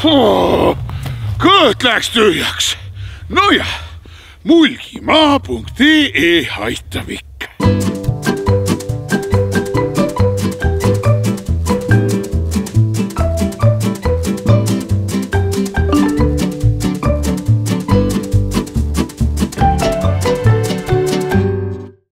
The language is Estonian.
Kõht läks tühjaks. No ja, mulgimaa.ee aitab ikka.